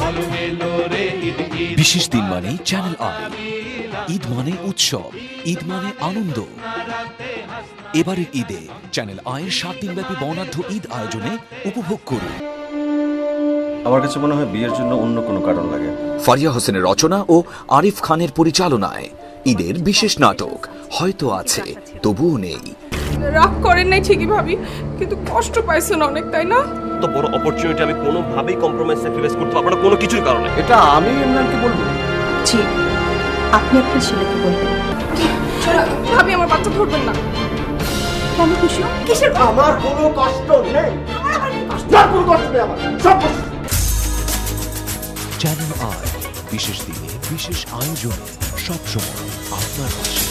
বিশেষ দিন মানে চ্যানেল আই, ঈদ মানে উৎসব, ঈদ মানে আনন্দ। এবারের ঈদে চ্যানেল আইয়ের 7 দিনব্যাপী বর্ণাঢ্য ঈদ আয়োজনে উপভোগ করুন। আমার কাছে মনে হয় বিয়ের জন্য অন্য কোনো কারণ লাগে। ফারিয়া হোসেনের রচনা ও আরিফ খানের পরিচালনায় ঈদের বিশেষ নাটক হয়তো আছে তবুও নেই। রাগ করেন নাই ঠিকই ভাবি, কিন্তু কষ্ট পাইছেন অনেক, তাই না? তো বড় অপরচুনিটি আমি কোনোভাবেই কম্প্রোমাইজ স্যাক্রিফাইস করতে পারবো না কোনো কিছুর কারণে। এটা আমি ইমরানকে বলবো? জি, আপনি আপনার ছেলেকে বলবেন। ভাবি আমার বাচ্চা ধরবেন না। কেন খুশি? কিসের? আমার কোনো কষ্ট নেই, কোনো কষ্ট নেই আমার, সব চ্যানেল আই বিশেষ দিনে বিশেষ আয়োজনে সবসময় আপনার পাশে।